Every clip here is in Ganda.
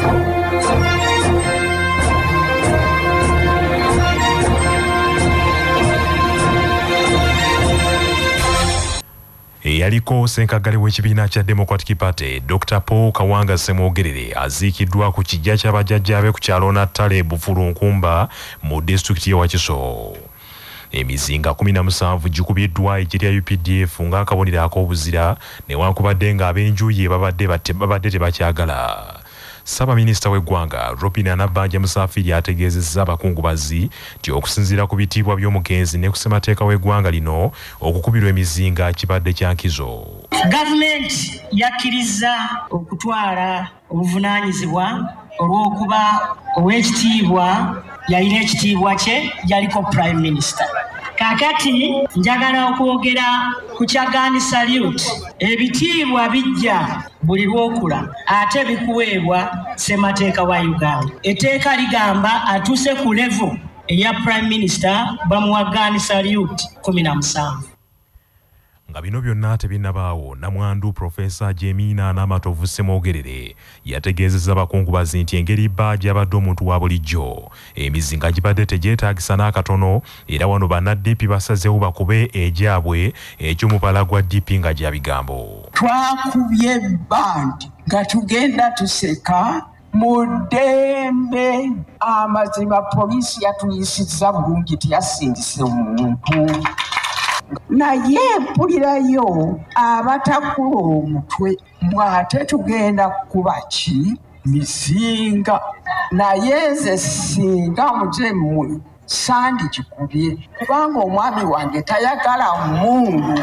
Yaliko Senkagale w'ekibiina kya Democratic Party DR Paul Kawanga ssemogerere aziikiddwa ku kijja ky'abajjajjaabe ku kyalo Nattale Bufulunkumba mu disitulikiti y'e Wakiso. Emizinga 17 gikubiddwa ekirya UPDF ng'akabonero ak'obuzira newankubadde ng'ab'enjuyi babadde tebakyagala. Ssaabaminisita w'eggwanga Nabanja Musafiri ategeezezza abakungubazi nti okusinziira ku bitiibwa by'omugenzi ne ku ssemateeka w'eggwanga lino okukubirwa emizinga kibadde kya nkizo. Gavumenti yakkiriza okutwala obuvunaanyizibwa olw'okuba ow'ekitiibwa yalina ekitiibwa kye yaliko Prime Minister. Kakati njagala okwogera ku kyagaani salute. Ebitiibwa bijja buli lwokula ate bikuweebwa ssemateeka wa Uganda. Etteeka ligamba atuuse ku level eya Prime Minister bamuwa gaani salute 17. Nga bino byonna tebinnabaawo, namwandu Profesa Jemina Namatovu Ssemogerere yategeezezza abakungubazi nti engeri bba gy'abadde omuntu wa bulijjo emizinga gibadde tegyetaagisa n'akatono era wano banna-DP basazeewo bakube egyabwe eky'omubala gwa DP nga gya bigambo. Twakubye bandi nga tugenda tuseka mu ddembe, amazima poliisi yatuyisizza bulungi teyasindise omuntu. Naye mpulirayo abatakula omutwe mwate tugenda kuba ki mizinga, naye nze singa mutemmwe sandikikubye kubanga omwami wange tayagala mungu.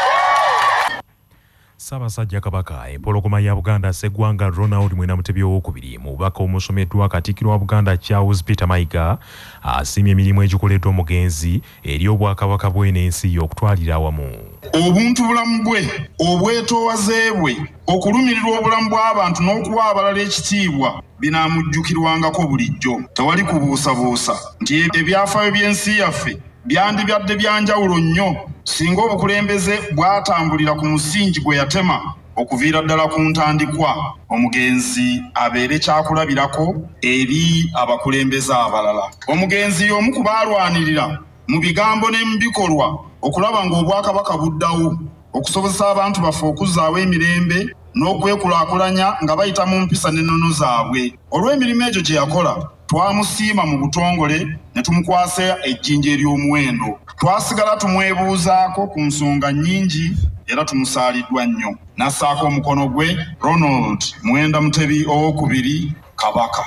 Ssaabasajja Kabaka empologoma ya Buganda Sseggwanga Ronald Mwenamutebi owookubiri mu bubaka omusomeddwa Katikkiro wa Buganda Charles Peter Mayiga asiimye emirimu egikoleddwa omugenzi eri obwakabaka bw'ensi y'okutwalira awamu. Obuntu bulamu bwe, obwetoowaze bwe, okulumirirwa obulamu bw'abantu n'okuwa abalala ekitiibwa binaamujjukirwangako bulijjo. Tewali kubuusabuusa nti ebyafaayo by'ensi yaffe byandibadde byanjawulo nnyo singa obukulembeze bwatambulira ku musingi gwe yatema okuviira ddala ku ntandikwa omugenzi abeere kyakulabirako eri abakulembeze abalala. Omugenzi y'omu ku baalwanirira mu bigambo ne mu bikolwa okulaba ng'obwakabaka buddawo okusobozesa abantu baffe okuzzaawo emirembe n'okwekulaakulanya nga bayita mu mpisa n'ennono zaabwe. Olw'emirimu egyo gye yakola twamusiima mu butongole ne tumukwasa ejjinja ery'omuwendo. Twasigala tumwebuuzaako ku nsonga nnyingi era tumusaaliddwa nnyo. Nassaako omukono gwe Ronald Mutebi owookubiri Kabaka.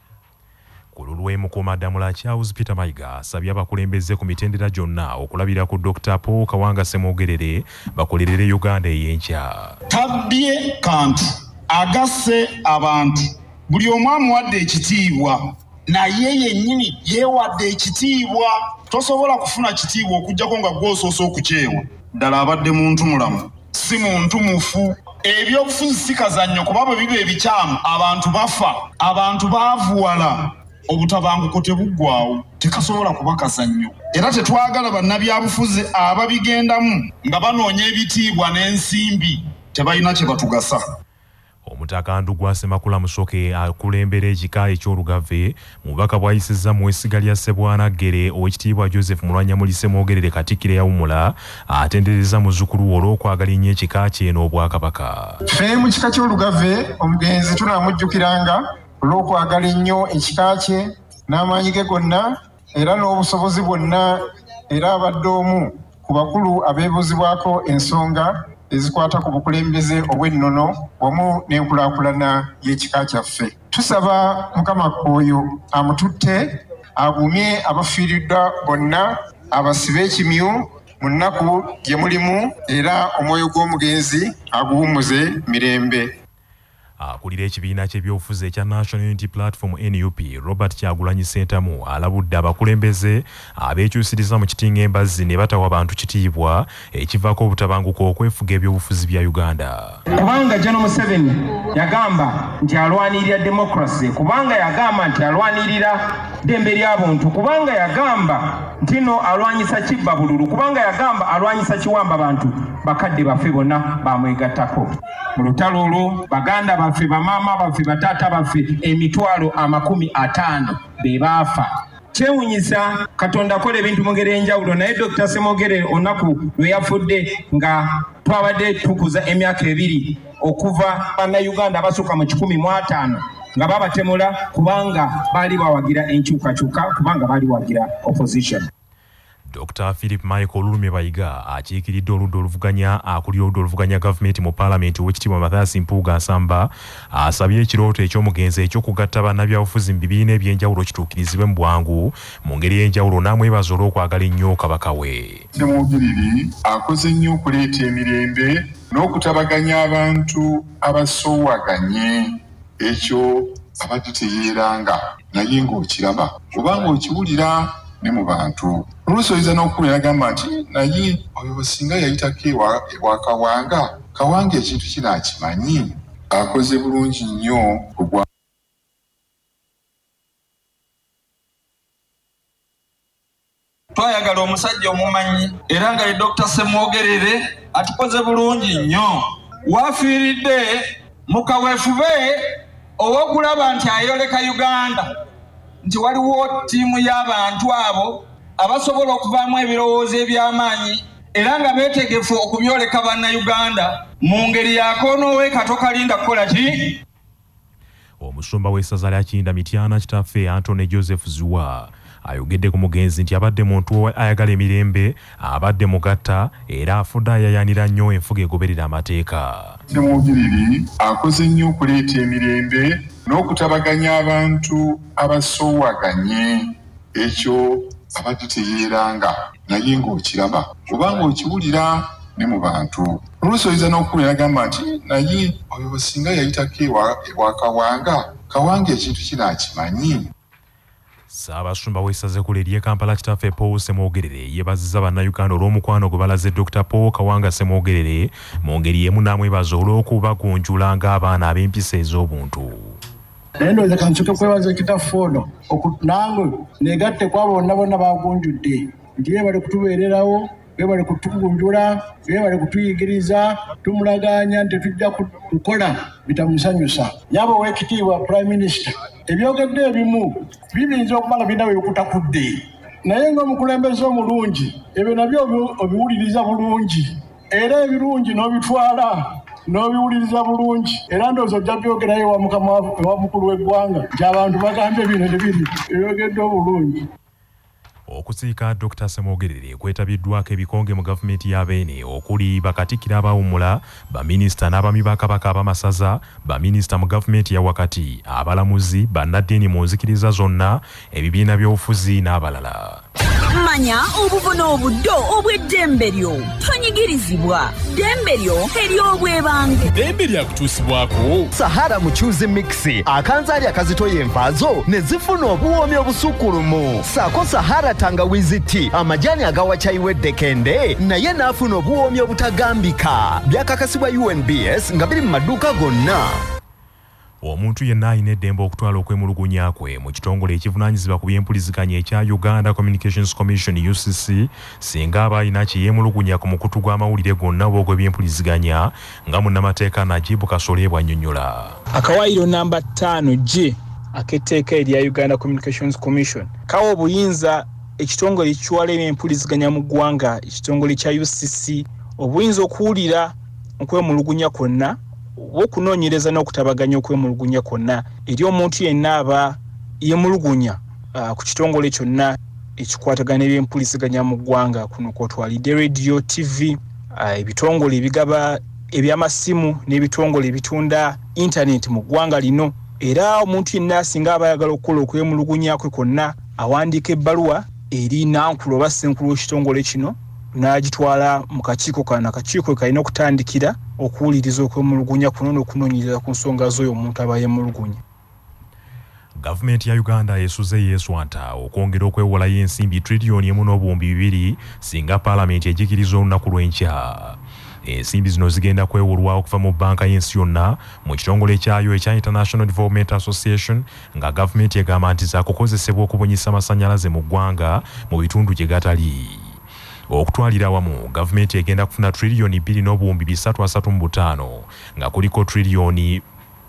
Ku lulwe Mukuumaddamula Charles Peter Mayiga asabye abakulembeze ku mitendera gyonna okulabira ku DR Paul Kawanga Ssemogerere bakolerere Uganda ey'enkya. Tabbye kantu agasse abantu, buli omu amuwadde ekitiibwa naye yennyini yeewadde ekitiibwa. Tosobola kufuna kitiibwa okuggyako nga gw'osoosa okukyewa. Ddala abadde muntu mulamu, si muntu mufu. Ebyobufuzi si kazannyo kuba bwe biba ebikyamu abantu bafa, abantu baavuwala, obutabanguko tebuggwaawo, tekasobola kuba kazannyo. Era tetwagala bannabyabufuzi ababigendamu nga banoonya ebitiibwa n'ensimbi tebalina kye batugasa. Omutaka Ndugwa Ssemakula Musoke akulembera ekika eky'Olugave mubaka bw'ayisizza mu essiga lya Ssebwanaggere ow'ekitiibwa Joseph Mulwannyammuli Ssemogerere Katikkiro eyawummula atendereza muzzukulu olw'okwagala ennyo ekika kye n'Obwakabaka. Ffe mu kika ky'Olugave omugenzi tunaamujjukiranga olw'okwagala ennyo ekika kye n'amaanyi ge gonna era n'obusobozi bwonna, era abadde omu ku bakulu abeebuuzibwako ensonga ezikwata ku bukulembeze obw'ennono wamu n'enkulaakulana y'ekika kyaffe. Tusaba Mukama oyo amututte agumye abafiiriddwa bonna, abasibe ekimyu mu nnaku gye mulimu, era omwoyo gw'omugenzi aguwummuze mirembe. Akulira ekibiina ky'ebyobufuzi ekya National Unity Platform NUP Robert Kyagulanyi Ssentamu alabudde abakulembeze abeekyusiriza mu kitinga embazzi ne batawa abantu kitiibwa ekivaako obutabanguko okwefuga ebyobufuzi bya Uganda. Kubanga General Museven yagamba nti alwanirira democracy, kubanga yagamba nti alwanirira ddembe ly'abantu, kubanga yagamba ntino alwanyisa kibba bululu kubanga yagamba alwanyisa kiwamba bantu bakadde baffe bonna bamwegattako mu lutalo olwo baganda baffe bamaama baffe bataata baffe emitwalo 50 be baafa. Kyewunyisa Katonda akola ebintu mu ngeri enjawulo naye Dr. Ssemogerere olunaku lwe yafudde nga twabadde tukuza emyaka 2 okuva bannayuganda abasukka mu 105 nga babatemula kubanga baali bawagira enkyukakyuka kubanga baali wagira opposition. Dr. Philip Michael Lulume Bayiga akiikiridde oludda oluvuganya akulira oludda oluvuganya gavumenti mu paalamenti w'ekitiibwa Mathias Mpuuga Nsamba asabye ekirooto eky'omugenzi ekyokugatta bannabyabufuzi mu bibiina eby'enjawulo kituukirizibwe mu bwangu mu ngeri y'enjawulo n'amwebaza olw'okwagala ennyo kabaka we. Ssemogerere akoze nnyo okuleeta emirembe n'okutabaganya abantu abasoowaganye ekyo abadde teyeeranga naye ng'okiraba kubanga okiwulira ne mu bantu. Oluusi oyinza n'okubira agamba nti naye oyo bwesinga yayitako ewa Kawanga, Kawanga ekintu kino akimanyi. Akoze bulungi nnyo kugwa. Twayagala omusajja omumanyi era nga ye Dr. Ssemogerere atukoze bulungi nnyo. Wafiiridde mu kaweefube ow'okulaba nti ayoleka Uganda nti waliwo ttiimu y'abantu abo abasobola okuvaamu ebirowoozo eby'amaanyi era nga beetegefu okubyoleka bannayuganda mu ngeri yakoonowe katokalinda kukola ki. Omusumba w'essaza lya Kinda Mityana kitaffe Antony Joseph Zuwa ayogedde ku mugenzi nti abadde muntu ayagala emirembe abadde mugatta era afudde ayayanira nnyo enfuga egoberera amateeka. Ssemogerere akoze nnyo okuleeta emirembe n'okutabaganya abantu abasoowaganye ekyo abadde teyeeranga naye ng'okiraba kubanga okiwulira ne mu bantu. Oluusi oyinza n'okubira agamba nti naye oyo bwesinga yayitako ewa Kawanga, Kawanga ekintu kino akimanyi. Ssaabasumba w'essaza ekkulu ery'e Kampala kitaffe Paul Ssemogerere yeebazizza bannayuganda olw'omukwano gwe balaze Dr. Paul Kawanga Ssemogerere mu ngeri y'emu n'amwebaza olw'okubagunjula ng'abaana ab'empisa ez'obuntu. Naye ndowooza kansoke kwebaza kitaffe ono nange negatte ku abo bonna bagunjudde nti beebale kutubeererawo, beebale kutugunjula, beebale kutuyigiriza, tumulaganya nti tujja kukola bitamusanyusa. Nyabo w'ekitiibwa Prime Minister ebyogedde ebimu bibinza okuba nga birina bekutakudde naye ng'omukulembeze omulungi ebyo nabyo obiwuliriza bulungi era ebirungi n'obitwala n'obiwuliriza bulungi era ndowooza ojja byogerayo ewa mukulu w'eggwanga nti abantu bagambye bino nebiri ebyogedde obulungi. Okusiika Dr. Ssemogerere kwetabiddwako ebikonge mu gavumenti ya Beene okuli bakatikkira abawummula, baminisita n'abami ba Kabaka ab'amasaza, baminisita mu gavumenti ya wakati, abalamuzi, bannaddiini mu nzikiriza zonna, ebibiina by'obufuzi n'abalala. Manya obubona obuddo obw'eddembe lyo tonyigirizibwa ddembe lyo ery'obwebange ddembe lyakutuusibwako Sahara Muchuzi Mixi akanzaali akazitoya envaazo ne zifuna obuwoomi obusukkulumu saako Sahara tangawizi tea amajani agawa chai weddekende naye n'afuna obuwoomi obutagambika byakakasibwa UNBS nga biri mu maduuka gonna. Omuntu yenna alina eddembe okutwala okwemulugunya kwe mu kitongole ekivunaanyizibwa ku by'empuliziganya ekya Uganda Communications Commission UCC singa aba alina kyeyemulugunya ku mukutu gw'amawulire gonna ogw'ebyempuliziganya nga munnamateeka Najibu Kasole bw'annyonnyola. Akawaayiro namba 5G ak'etteeka erya Uganda Communications Commission kawa obuyinza ekitongole ekiwala eby'empuliziganya mu ggwanga ekitongole kya UCC obuyinza okuwulira okwemulugunya kwonna okunoonyereza n'okutabaganya okwemulugunya kwonna eri omuntu yenna aba yemulugunya ku kitongole kyonna ekikwatagana eby'empuliziganya mu ggwanga kuno kw'otwalidde radio, TV, ebitongole ebigaba ebyamasimu n'ebitongole ebitunda internet mu ggwanga lino. Era omuntu yenna singa aba ayagala okukola okwemulugunya kwe kwonna awandiika ebbaluwa eri nankulu oba ssenkulu w'ekitongole kino n'agitwala mu kakiiko kano. Akakiiko kalina okutandikira okuwuliriza okwemulugunya kuno n'okunoonyereza ku nsonga z'oyo omuntu aba yemulugunya. Gavumenti ya Uganda yesuze yeeswanta okwongera okwewolayo ensimbi trillioni 1.2 singa paalamenti ejikiriza olunaku lw'enkya. ensimbi zino zigenda kwewulwa okuva mu banka y'ensi yonna mu kitongole kyayo ekya International Development Association nga gavumenti egamba nti zaakukozesebwa okubunyisa amasannyalaze mu ggwanga mu bitundu gye gatali. Okutwalira wamu gavumenti egenda kufuna trillioni 2.335 nga kuliko trillioni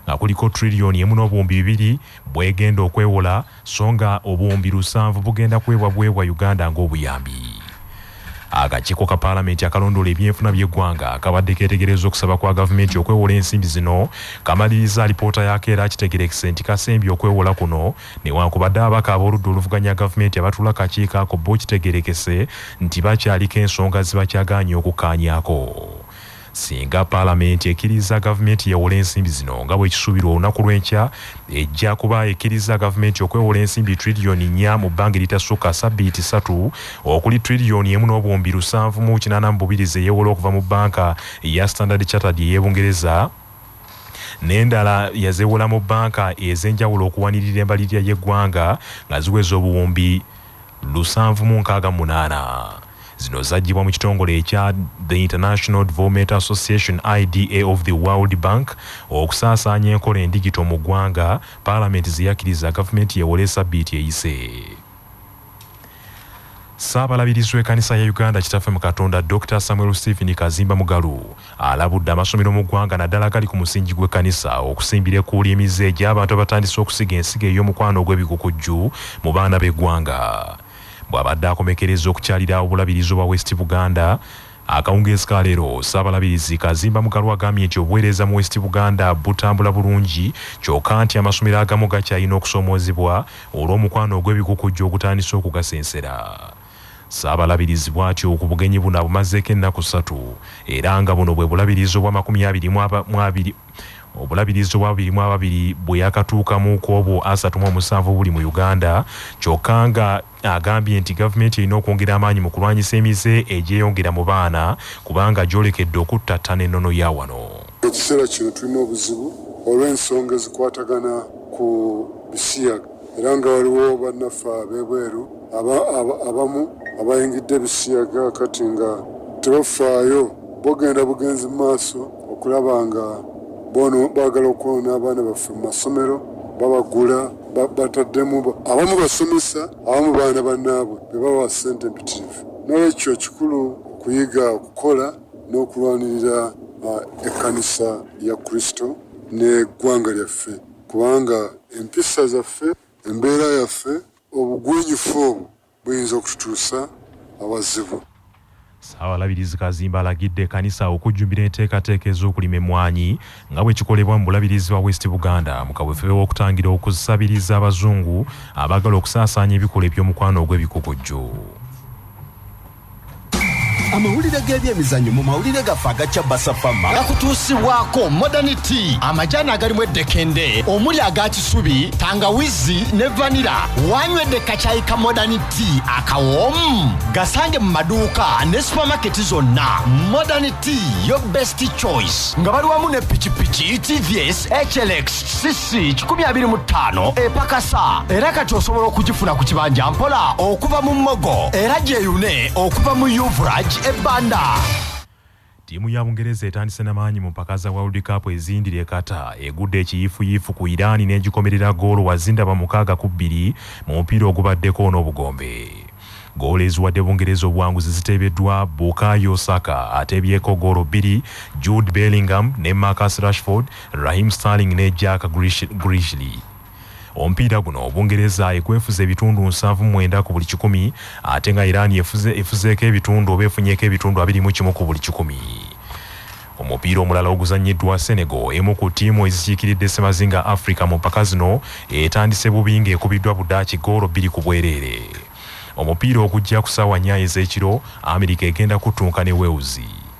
1.2 bwegenda okwewola so nga obuwumbi 7 bugenda kwebwa Uganda ng'obuyambi. Akakiiko ka Paalamenti akalondola ebyenfuna by'eggwanga kabadde keetegereza okusaba kwa gavumenti okwewola ensimbi zino kamaliriza alipoota yako era kitegerekese nti kasembye okwewola kuno newankubadde abaka ab'oludda oluvuganya gavumenti abatula kakiiko ako bo kitegerekese nti bakyaliko ensonga zibakyagaanye okukkaanyaako. Singa Paalamenti ekkiriza gavumenti yewola ensimbi zino nga bwe kisuubirwa olunaku lw'enkya ejja kuba ekkiriza gavumenti okwewola ensimbi trillioni 4 mu bbanga eritasukka ssabbiiti 3 okuli trillioni 1.782 zeyeewola okuva mu banka eya Standard Chartered ey'Ebungereza n'endala yazeewola mu banka ez'enjawulo okuwanirira embalirira y'eggwanga nga ziweza obuwumbi 768. Zino zagibwa mu kitongole ekya The International Development Association IDA of the World Bank okusaasaanya enkola endigito mu ggwanga Paalamenti ziyakkiriza gavumenti yewole ssabbiiti eyise. Ssaabalabirizi w'ekkanisa ya Uganda kitaffe mu Katonda Dr. Samuel Stephen Kazimba Mugalu alabudde amasomero mu ggwanga naddala gali ku musingi gw'ekkanisa okusimbira ekkuuli emize gy'abantu abatandise okusiga ensigo ey'omukwano ogw'ebikukujju mu baana b'eggwanga. Bw'abadde akomekereza okukyalira obulabirizi obwa West Buganda akawungeezi ka leero Ssaabalabirizi Kazimba Mugalu agambye nti obuweereza mu West Buganda butambula bulungi kyokka nti amasomero agamu gakyalina okusoomoozebwa olw'omukwano ogw'ebikukujju ogutandise okugasensera. Ssaabalabirizi bw'atyo ku bugenyi buno abumazeeko ennaku 3 era nga buno bwe bulabirizi obwa 22 obulabirizi obwa 22 bwe yakatuukamu ku obwo 37 buli mu Uganda kyokka nga agambye nti gavumenti erina okwongera amaanyi mu kulwanyisa emize egyeyongera mu baana kubanga gyolekedde okuttattana ennono ya wano. Ekiseera kino tulina obuzibu olw'ensonga ezikwatagana ku bisiyaga era nga waliwo bannaffe ab'ebweru abamu abayingidde ebisiyaga kati nga tebafaayo bogenda bugenzi mu maaso okulaba nga bono baagala okwona abaana baffe mu masomero babagula bataddemu abamu basomesa abamu baana bannaabwe bebawa ssente empitirivu. N'olwekyo kikulu kuyiga okukola n'okulwanirira ekkanisa ya Kristo n'eggwanga lyaffe kubanga empisa zaffe embeera yaffe obugwenyufu obwo buyinza okututuusa awazibu. Ssaabalabirizi Kazimba alagidde ekkanisa okujjumbira enteekateeka ez'okulima emmwanyi nga bwe kikolebwa mu bulabirizi bwa West Buganda mu kaweefube w'okutangira okusabiriza abazungu abaagala okusaasaanya ebikolwa eby'omukwano ogw'ebikukujju. Amawulire g'ebyemizannyo mu mawulire gaffe agacya Basafama gakutuusibwako Modernity, amajaani agalimu eddekende omuli aga kisubi, tangawizi ne vanira. Wanywedde kacaayi ka Modernity akawoomu gasange mu maduuka ne supamaketi zonna. Modernity, your best choice. Nga bali wamu ne pikipiki TVS HLX CC 125 epakasa era kati osobola okugifuna ku kibanja mpola okuva mu Mmogo era gyeyune okuva mu Yuvrage ebanda. Tiimu ya Bungereza etandise n'amaanyi mu mpaka za World Cup ezindira ekata egudde ekiyiifuyiifu ku Iran n'egikomerera goolo wazindaba 6-2 mu mupiira ogubaddeko n'obugombe. Goolo eziwadde Bungereza obuwanguzi ziteebeddwa Bukayo Saka ateebyeko goolo 2, Jude Bellingham ne Marcus Rashford, Raheem Sterling ne Jack Grealish. Omupiira guno Bungereza ekwefuza ebitundu 79 ku buli 100 ate nga Iran efuzeeko ebitundu oba efunyeeko ebitundu 21 ku buli 100. Omupiira omulala oguzannyiddwa Senegal emu ku ttiimu ezikiikiridde Ssemazinga Africa mu mpaka zino etandise bubi ng'ekubiddwa Budaaki goolo 2 ku bwereere. Omupiira ogujja ku ssaawa 4 ez'ekiro Amerika egenda kutunka ne Wales.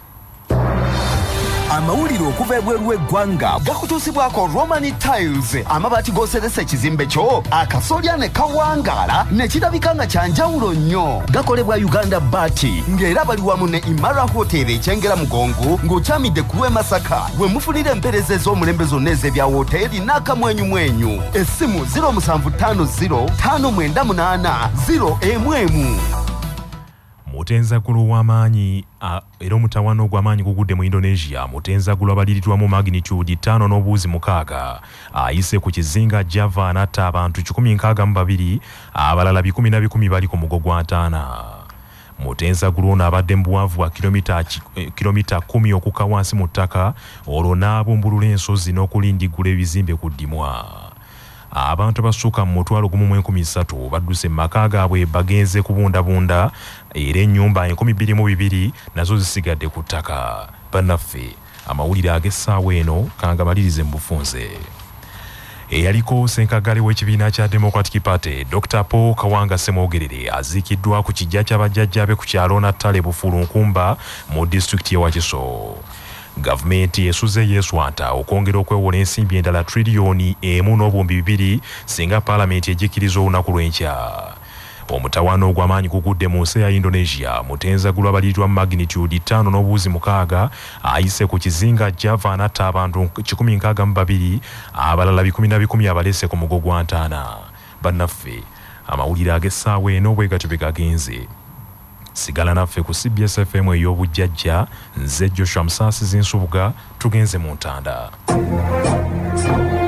Amawulire okuva ebweru w'eggwanga gakutuusibwako Roman Tiles, amabaati g'oseresa ekizimbe kyo akasolya ne kawangaala ne kirabika nga kyanjawulo nnyo. Gakolebwa Uganda Baati ng'era bali wamu ne Imara Hotel ekyengera Mugongo ng'okyamidde ku lw'e Masaka we mufunira empeereza ez'omulembe zonna ez'ebya woteeri n'akamwenyumwenyu. Essimu 0750 598 011. Mutenzagulu w'amaanyi era omutawaana ogw'amaanyi gugudde mu Indonesia. Mutenzagulu abaliridwamu magnitude 5.6 ayise ku kizinga Java n'atta abantu 162, abalala 10 bali ku mugo gwa Ntaana. Mutenzagulu ono abadde mu buwanvu bwa kilomita 10 okukka wansi mu ttaka, olwo n'abumbulula ensozi n'okulindigula ebizimbe ku ddimwa. Abantu abasukka mu 1,300 badduse mu maka gaabwe bagenze kubundabunda, era ennyumba 22,000 nazo zisigadde ku ttaka. Bannaffe, amawulire ag'essaawa eno kangamalirize mu bufunze. Eyaliko ssenkagale w'ekibiina kya Democratic Party Dr. Paul Kawanga ssemogerere aziikiddwa ku kijja ky'abajjajjaabe ku kyalo Nattale Bufulunkumba mu disitulikiti y'e Wakiso. Gavumenti esuze yeeswanta okwongera okwewola ensimbi endala triliyoni 1.2 singa paalamenti ejjikiriza olunaku lw'enkya. Omutawaana ogw'amaanyi gugudde mu nsi ya Indonesia. Mutenzagulu abaliridwa mu magnitude 5.6 ayise ku kizinga Java n'atta abantu 162, abalala 10 abalese ku mugo gwa Ntaana. Bannaffe, amawulire ag'essaawa eno bwe gatyo bwe gagenze. Sigala naffe ku CBS FM ey'obujjajja. Nze Joshua Musaasizi Nsubuga, tugenze mu ntanda.